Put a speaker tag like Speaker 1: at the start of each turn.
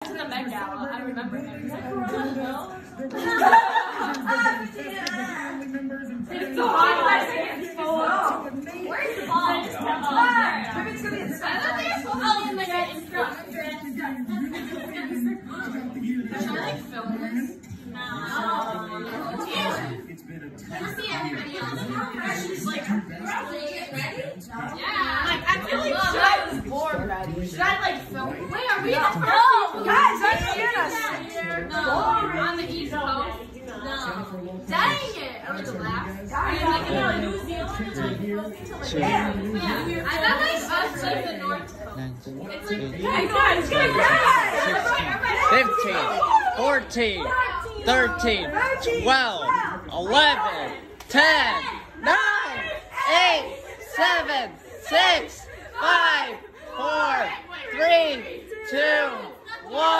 Speaker 1: to the Met Gala. I remember him. Is that Corona? No. It's so hot. Where's the ball? Just come on. It's gonna be a oh, my God, instructor. Should I like film this? No. Let's see everybody else. Like, ready? Yeah. Like, I feel like I was born ready. Should I like film? Wait, are we the first people? Guys, don't get us. No, on the East Coast. No. Dang it. Are we the last? Like, New Zealand is like, yeah. I thought like us like the North Coast. It's like, guys,
Speaker 2: 15, 14, 13, 12, 11, 10, 9, 8, 7, 6, 5, 4, 3, 2, 1.